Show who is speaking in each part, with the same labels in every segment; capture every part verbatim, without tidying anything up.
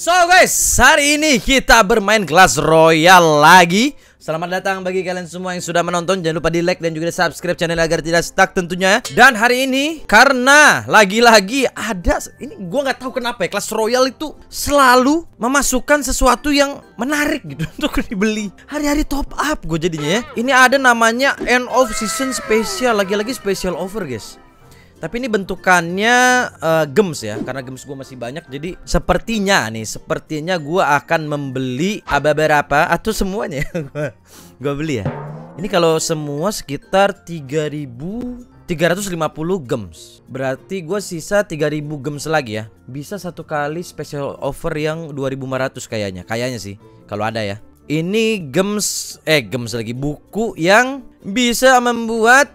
Speaker 1: So guys, hari ini kita bermain Clash Royale lagi. Selamat datang bagi kalian semua yang sudah menonton. Jangan lupa di like dan juga di subscribe channel agar tidak stuck tentunya. Dan hari ini karena lagi-lagi ada, ini gue nggak tahu kenapa ya, Clash Royale itu selalu memasukkan sesuatu yang menarik gitu untuk dibeli. Hari-hari top up gue jadinya ya. Ini ada namanya end of season special, lagi-lagi special offer guys. Tapi ini bentukannya uh, gems ya, karena gems gue masih banyak. Jadi sepertinya nih, sepertinya gue akan membeli beberapa atau semuanya gue beli ya. Ini kalau semua sekitar tiga ribu tiga ratus lima puluh gems. Berarti gue sisa tiga ribu gems lagi ya. Bisa satu kali special offer yang dua ribu lima ratus kayaknya. Kayaknya sih, kalau ada ya. Ini gems, eh gems lagi, buku yang bisa membuat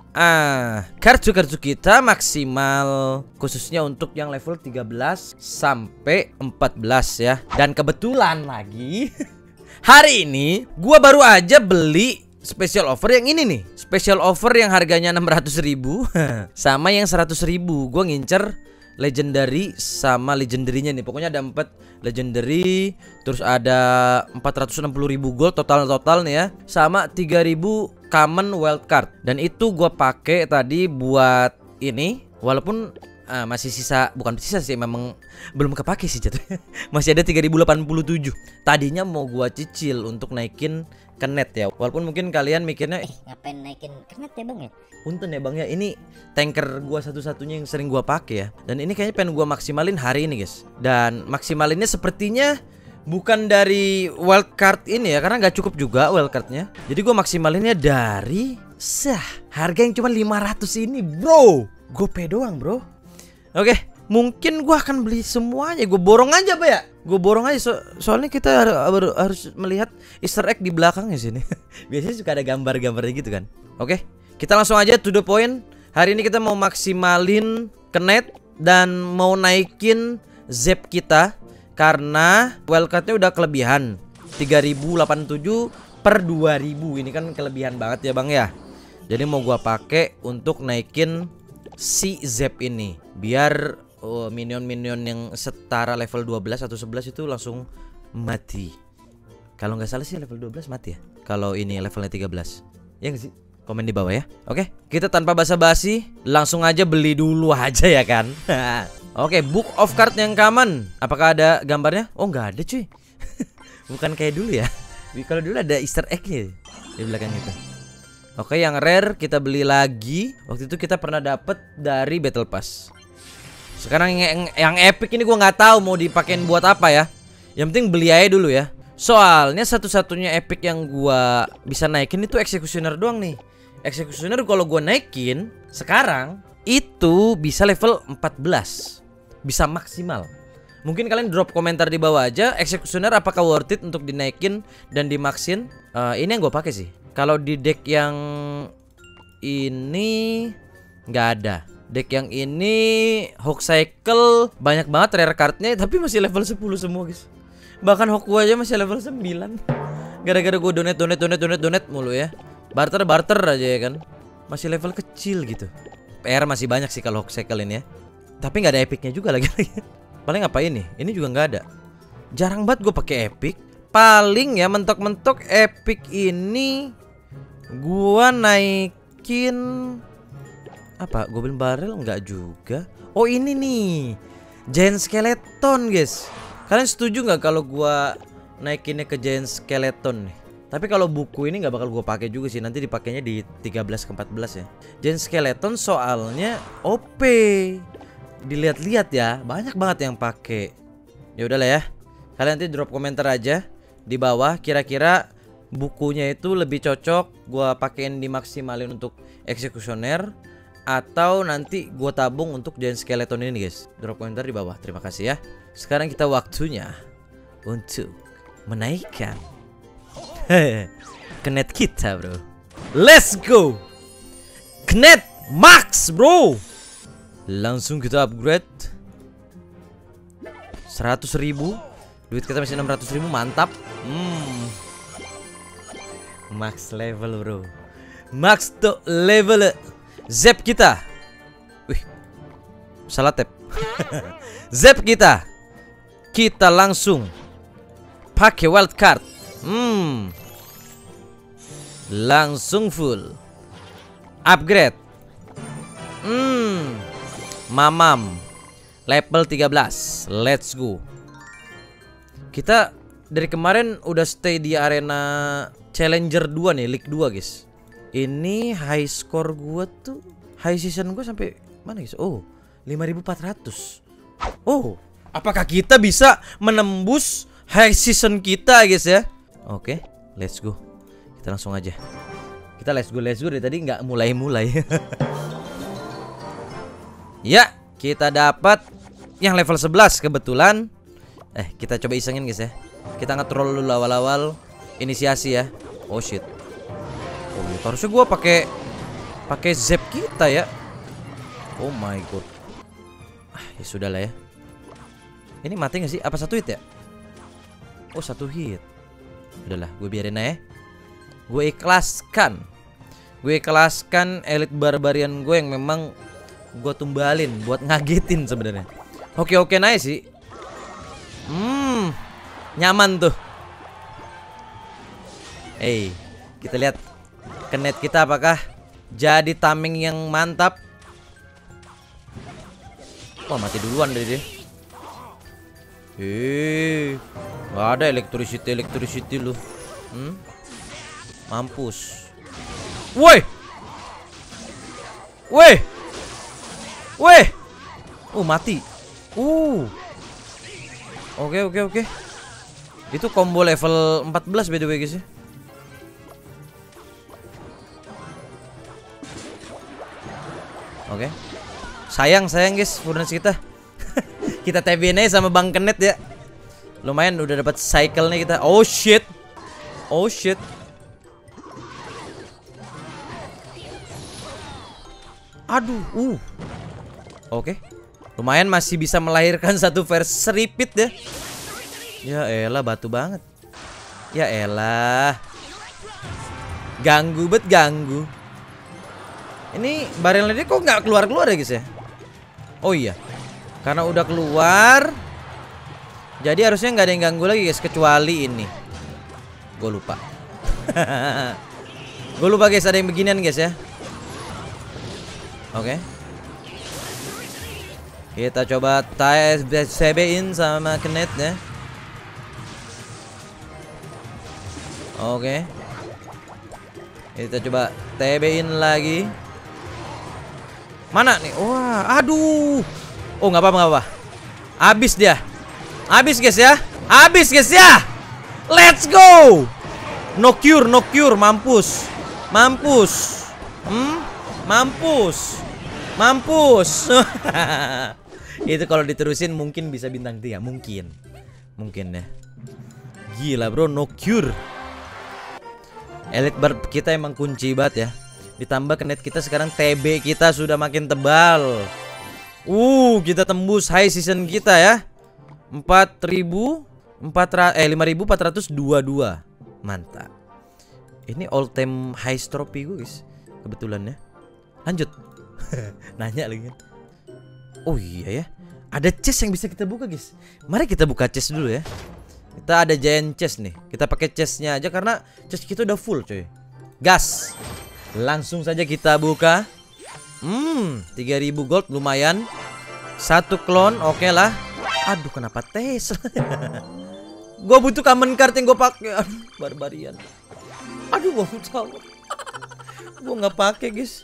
Speaker 1: ah kartu-kartu kita maksimal, khususnya untuk yang level tiga belas sampai empat belas ya. Dan kebetulan lagi hari ini gua baru aja beli special offer yang ini nih. Special offer yang harganya enam ratus ribu sama yang seratus ribu. Gua ngincer legendary sama legendary-nya nih. Pokoknya ada empat legendary, terus ada empat ratus enam puluh ribu gold total-total nih ya, sama tiga ribu common wild card. Dan itu gua pakai tadi buat ini, walaupun ah, masih sisa, bukan sisa sih, memang belum kepake sih jatuhnya. Masih ada tiga ribu delapan puluh tujuh. Tadinya mau gua cicil untuk naikin ke net ya. Walaupun mungkin kalian mikirnya
Speaker 2: eh ngapain naikin ke net ya bang ya?
Speaker 1: Punten ya bang ya, ini tanker gua satu-satunya yang sering gua pakai ya. Dan ini kayaknya pengen gua maksimalin hari ini guys. Dan maksimalinnya sepertinya bukan dari wildcard ini ya, karena nggak cukup juga wildcardnya. Jadi gua maksimalinnya dari sah harga yang cuma lima ratus ini bro. Gope doang bro. Oke, mungkin gua akan beli semuanya. Gue borong aja pak ya. Gue borong aja so soalnya kita har harus melihat Easter egg di belakangnya sini. Biasanya suka ada gambar-gambarnya gitu kan. Oke, kita langsung aja to the point. Hari ini kita mau maksimalin ke net dan mau naikin zap kita karena wildcardnya udah kelebihan tiga ribu delapan puluh tujuh per dua ribu. Ini kan kelebihan banget ya bang ya. Jadi mau gua pakai untuk naikin si zap ini biar oh, minion-minion yang setara level dua belas atau sebelas itu langsung mati. Kalau nggak salah sih level dua belas mati ya. Kalau ini levelnya tiga belas. Ya nggak sih? Komen di bawah ya. Oke, kita tanpa basa-basi langsung aja beli dulu aja ya kan. Oke, book of card yang common. Apakah ada gambarnya? Oh nggak ada cuy. Bukan kayak dulu ya. Kalau dulu ada Easter egg-nya di belakang itu. Oke, yang rare kita beli lagi. Waktu itu kita pernah dapet dari Battle Pass. Sekarang yang, yang epic ini gue nggak tahu mau dipakein buat apa ya. Yang penting beli aja dulu ya. Soalnya satu-satunya epic yang gue bisa naikin itu Executioner doang nih. Executioner kalau gue naikin sekarang itu bisa level empat belas. Bisa maksimal. Mungkin kalian drop komentar di bawah aja, Executioner apakah worth it untuk dinaikin dan dimaksin. uh, Ini yang gue pakai sih. Kalau di deck yang ini nggak ada. Deck yang ini Hawk Cycle banyak banget rare cardnya, tapi masih level sepuluh semua guys. Bahkan Hawk gua aja masih level sembilan. Gara-gara gue donate donate donate donate donate mulu ya. Barter barter aja ya kan. Masih level kecil gitu. P R masih banyak sih kalau Hawk Cycle ini ya. Tapi nggak ada epicnya juga lagi. Paling apa ini? Ini juga nggak ada. Jarang banget gue pakai epic. Paling ya mentok-mentok epic ini gua naikin apa? Goblin Barrel enggak juga. Oh ini nih Giant Skeleton guys. Kalian setuju nggak kalau gua naikinnya ke Giant Skeleton nih? Tapi kalau buku ini nggak bakal gua pakai juga sih. Nanti dipakainya di tiga belas ke empat belas ya. Giant Skeleton soalnya O P. Dilihat-lihat ya, banyak banget yang pakai. Ya udahlah ya. Kalian nanti drop komentar aja di bawah kira-kira bukunya itu lebih cocok gua pakein dimaksimalin untuk Executioner atau nanti gua tabung untuk Giant Skeleton ini guys. Drop komentar di bawah. Terima kasih ya. Sekarang kita waktunya untuk menaikkan kenet kita bro. Let's go kenet max bro. Langsung kita upgrade seratus ribu. Duit kita masih enam ratus ribu. Mantap. hmm. Max level bro. Max to level zap kita. Wih, salah tap. Zap kita. Kita langsung pakai wild card. Hmm. Langsung full. Upgrade. Hmm. Mamam. Level tiga belas. Let's go. Kita dari kemarin udah stay di arena Challenger dua nih, League dua, guys. Ini high score gua tuh, high season gua sampai mana, guys? Oh, lima ribu empat ratus. Oh, apakah kita bisa menembus high season kita, guys ya? Oke, let's go. Kita langsung aja. Kita let's go, let's go dari tadi nggak mulai-mulai. Ya, kita dapat yang level sebelas kebetulan. Eh, kita coba isengin, guys ya. Kita nge-troll dulu awal-awal inisiasi ya. Oh shit. Oh, harusnya gua pakai pakai zap kita ya. Oh my god. Ah, ya sudah lah ya. Ini mati nggak sih? Apa satu hit ya? Oh, satu hit. Udahlah, gue biarin aja. Gue ikhlaskan. Gue ikhlaskan Elite Barbarian gue yang memang gue tumbalin buat ngagetin sebenarnya. Oke oke nice sih. Hmm, nyaman tuh. Hey, kita lihat kenet kita apakah jadi tameng yang mantap. Wah, mati duluan dari dia. Eh, nggak ada electricity electricity lu. Hmm? Mampus. Woi, woi, woi. Oh, mati. Uh. Oke oke oke. Itu combo level empat belas by the way, guys ya. Oke. Sayang sayang guys, furnace kita. Kita T B N sama Bang Kenet ya. Lumayan udah dapat cycle nih kita. Oh shit. Oh shit. Aduh, uh. Oke. Lumayan masih bisa melahirkan satu versi repeat ya. Ya elah, batu banget. Ya elah. Ganggu bet ganggu. Ini barelnya dia kok nggak keluar-keluar ya guys ya. Oh iya, karena udah keluar, jadi harusnya nggak ada yang ganggu lagi guys, kecuali ini. Gue lupa. Gue lupa guys, ada yang beginian guys ya. Oke. Kita coba tes C B-in sama Kenet ya. Oke. Kita coba T B-in lagi. Mana nih? Wah, aduh. Oh, nggak apa-apa, nggak apa. Habis dia. Habis guys ya. Habis guys ya. Let's go. No cure, no cure, mampus. Mampus. Hmm? Mampus. Mampus. Itu kalau diterusin mungkin bisa bintang tiga, mungkin. Mungkin ya. Gila, bro, no cure. Elite Barb kita emang kunci banget ya. Ditambah Kenet kita sekarang T B kita sudah makin tebal. Uh, kita tembus high season kita ya. empat ribu empat ratus eh lima ribu empat ratus dua puluh dua. Mantap. Ini all time high trophy gue, guys. Kebetulan ya. Lanjut. Nanya lagi kan. Oh iya ya. Ada chest yang bisa kita buka, guys. Mari kita buka chest dulu ya. Kita ada giant chest nih. Kita pakai chestnya aja karena chest kita udah full, coy. Gas. Langsung saja kita buka. Hmm, tiga ribu gold lumayan. Satu klon, oke okay lah. Aduh, kenapa tes? Gue butuh common card yang gue pakai. Aduh, barbarian. Aduh, gue mau tahu. Gue nggak pakai, guys.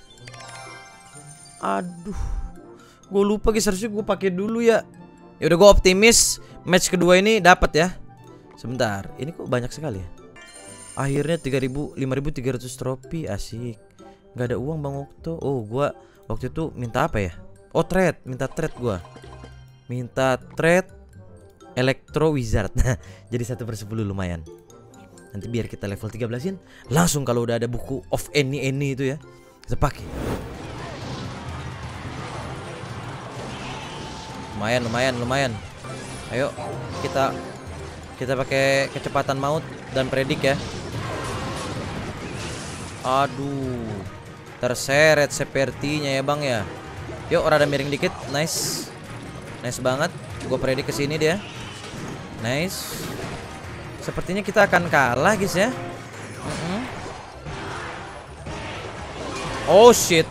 Speaker 1: Aduh, gue lupa guys, harusnya gue pakai dulu ya. Ya udah, gue optimis match kedua ini dapat ya. Sebentar, ini kok banyak sekali ya. Akhirnya tiga ribu, lima ribu tiga ratus trofi, asik. Gak ada uang Bang Okto. Oh, gua waktu itu minta apa ya? Oh, trade, minta trade gua. Minta trade Electro Wizard. Jadi satu per sepuluh lumayan. Nanti biar kita level tiga belasin, langsung kalau udah ada buku of any any itu ya, kita pakai. Lumayan, lumayan, lumayan. Ayo kita kita pakai kecepatan maut dan predik ya. Aduh, terseret sepertinya ya bang ya. Yuk, rada miring dikit, nice, nice banget. Gue predik ke sini dia, nice. Sepertinya kita akan kalah guys ya. Mm-mm. Oh shit.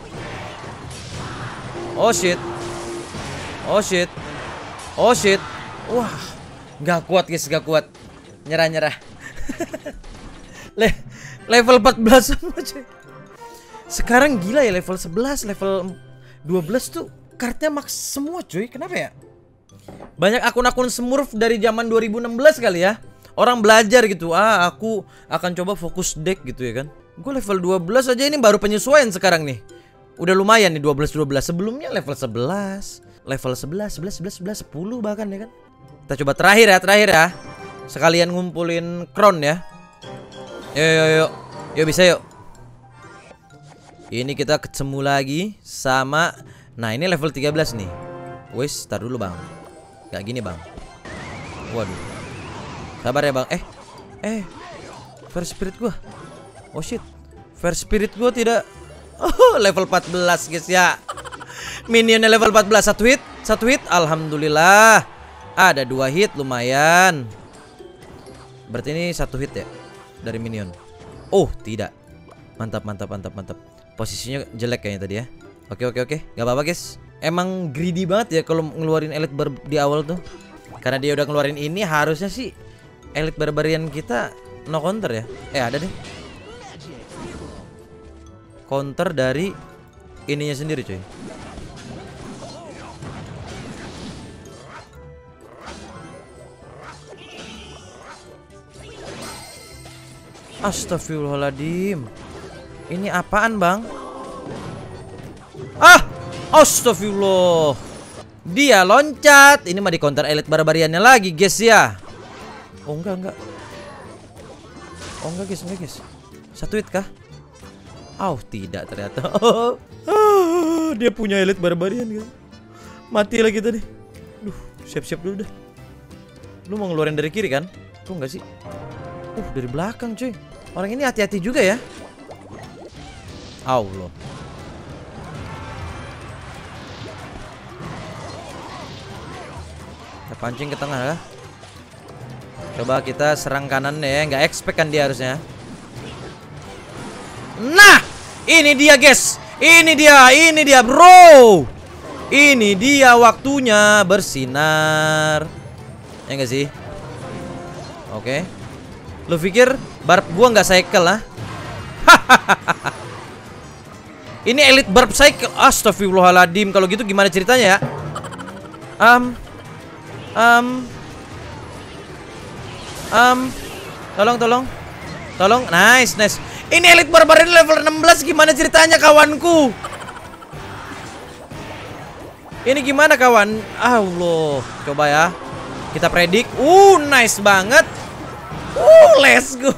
Speaker 1: Oh shit. Oh shit. Oh shit. Wah, nggak kuat guys, nggak kuat. Nyerah nyerah. Le level empat belas semua cuy. Sekarang gila ya, level sebelas, level dua belas tuh kartnya max semua cuy. Kenapa ya? Banyak akun-akun Smurf dari zaman dua ribu enam belas kali ya. Orang belajar gitu. Ah, aku akan coba fokus deck gitu ya kan. Gue level dua belas aja, ini baru penyesuaian sekarang nih. Udah lumayan nih dua belas dua belas. Sebelumnya level sebelas, level sebelas, sebelas, sebelas, sebelas, sepuluh bahkan ya kan. Kita coba terakhir ya, terakhir ya. Sekalian ngumpulin crown ya. Yuk yuk yuk. Yuk bisa yuk. Ini kita ketemu lagi sama. Nah, ini level tiga belas nih. Wes, tar dulu bang. Gak gini bang. Waduh. Sabar ya bang. Eh Eh Fire Spirit gua. Oh shit. Fire Spirit gua tidak. Oh, level empat belas guys ya. Minionnya level empat belas. Satu hit. Satu hit. Alhamdulillah. Ada dua hit, lumayan. Berarti ini satu hit ya dari minion. Oh tidak. Mantap mantap mantap mantap. Posisinya jelek kayaknya tadi ya. Oke oke oke. Gak apa-apa guys. Emang greedy banget ya kalau ngeluarin elite bar di awal tuh. Karena dia udah ngeluarin ini, harusnya sih elite barbarian kita no counter ya. Eh ada deh counter dari ininya sendiri cuy. Astagfirullahaladzim. Ini apaan bang? Ah, astagfirullah. Dia loncat. Ini mah di counter elite barbariannya lagi guys ya. Oh enggak enggak. Oh enggak guys, enggak guys. Satu hit kah? Oh tidak ternyata. Oh, oh, dia punya elite barbarian kan. Mati lagi tadi. Duh, siap-siap dulu dah. Lu mau ngeluarin dari kiri kan? Kok enggak sih? Uh, dari belakang cuy. Orang ini hati-hati juga ya. Allah. Kita pancing ke tengah ya. Coba kita serang kanan ya. Nggak expect kan dia harusnya. Nah, ini dia guys. Ini dia, ini dia bro. Ini dia waktunya bersinar. Ya nggak sih? Oke. Lu pikir barb gua nggak cycle lah? Ini elite barb cycle. Astagfirullahaladzim. Kalau gitu gimana ceritanya ya? Um, um, um, tolong, tolong, tolong. Nice, nice. Ini elite barbarian level enam belas. Gimana ceritanya kawanku? Ini gimana kawan? Allah. Coba ya. Kita predik. Uh, nice banget. Uh, let's go.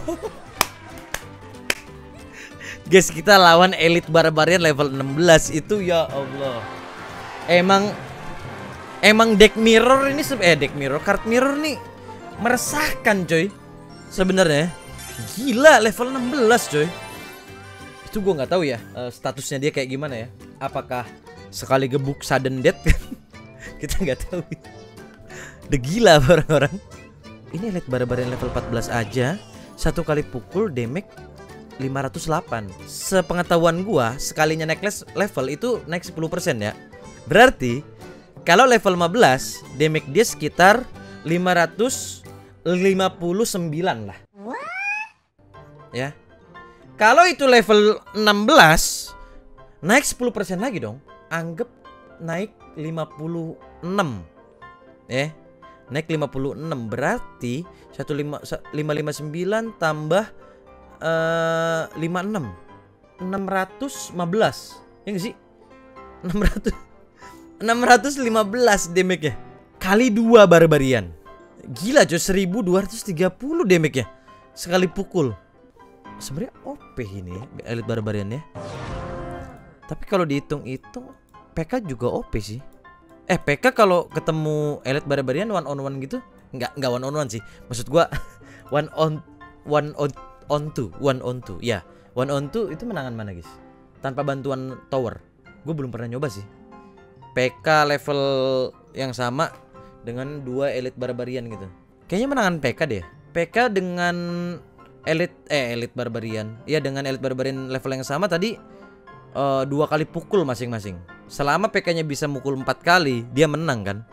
Speaker 1: Guys, kita lawan elite barbarian level enam belas itu ya Allah. Emang emang deck mirror ini eh deck mirror, card mirror nih meresahkan coy. Sebenarnya gila level enam belas coy. Itu gua nggak tahu ya uh, statusnya dia kayak gimana ya. Apakah sekali gebuk sudden death? Kita nggak tahu. Udah gila orang-orang. Ini elite barbarian level empat belas aja satu kali pukul damage lima ratus delapan. Sepengetahuan gua, sekalinya naik level itu naik sepuluh persen ya. Berarti kalau level lima belas damage dia sekitar lima ratus lima puluh sembilan lah. Ya. Kalau itu level enam belas naik sepuluh persen lagi dong. Anggap naik lima puluh enam. Ya. Naik lima puluh enam berarti seratus lima puluh sembilan tambah Uh, lima puluh enam enam ratus lima belas. Ya gak sih? enam ratus enam ratus lima belas damage ya. Kali dua barbarian. Gila coy, seribu dua ratus tiga puluh damage ya sekali pukul. Sebenarnya O P ini elite barbarian ya. Tapi kalau dihitung-hitung P K juga O P sih. Eh P K kalau ketemu elite barbarian one on one gitu. Nggak, nggak one on one sih. Maksud gua one on one on on two, one on two, ya, one on two itu menangan mana guys? Tanpa bantuan tower. Gue belum pernah nyoba sih. P K level yang sama dengan dua elite barbarian gitu. Kayaknya menangan P K deh. P K dengan Elite eh Elite Barbarian. Iya, dengan Elite Barbarian level yang sama tadi uh, dua kali pukul masing-masing. Selama P K-nya bisa mukul empat kali, dia menang kan?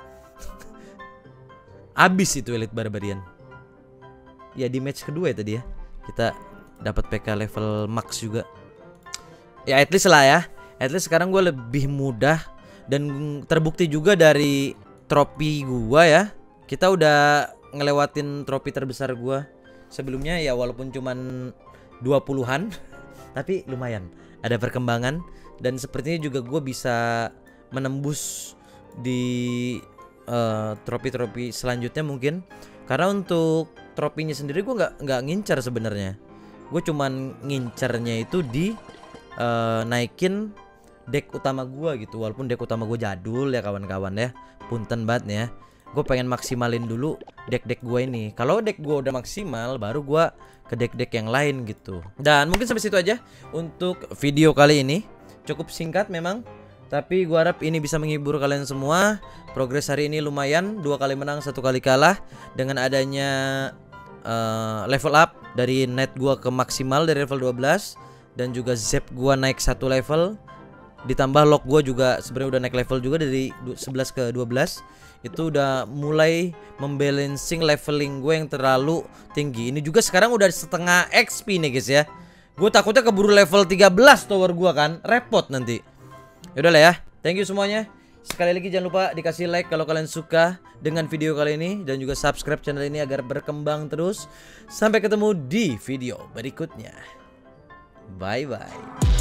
Speaker 1: Abis itu Elite Barbarian. Ya di match kedua ya tadi ya. Kita dapat P K level max juga. Ya at least lah ya. At least sekarang gue lebih mudah. Dan terbukti juga dari trofi gua ya. Kita udah ngelewatin trofi terbesar gua. Sebelumnya ya walaupun cuman dua puluhan tapi lumayan ada perkembangan. Dan sepertinya juga gue bisa menembus di uh, trofi-trofi selanjutnya mungkin. Karena untuk trofinya sendiri gue nggak nggak ngincar sebenarnya. Gue cuman ngincarnya itu di uh, naikin deck utama gue gitu. Walaupun deck utama gue jadul ya kawan-kawan ya. Punten banget ya. Gue pengen maksimalin dulu deck-deck gue ini. Kalau deck gue udah maksimal, baru gue ke deck-deck yang lain gitu. Dan mungkin sampai situ aja untuk video kali ini. Cukup singkat memang, tapi gue harap ini bisa menghibur kalian semua. Progres hari ini lumayan, dua kali menang, satu kali kalah. Dengan adanya uh, level up dari net gue ke maksimal dari level dua belas. Dan juga zap gue naik satu level. Ditambah lock gue juga sebenarnya udah naik level juga dari sebelas ke dua belas. Itu udah mulai membalancing leveling gue yang terlalu tinggi. Ini juga sekarang udah setengah X P nih guys ya. Gue takutnya keburu level tiga belas tower gue kan. Repot nanti. Yaudah lah ya. Thank you semuanya. Sekali lagi jangan lupa dikasih like kalau kalian suka dengan video kali ini. Dan juga subscribe channel ini agar berkembang terus. Sampai ketemu di video berikutnya. Bye bye.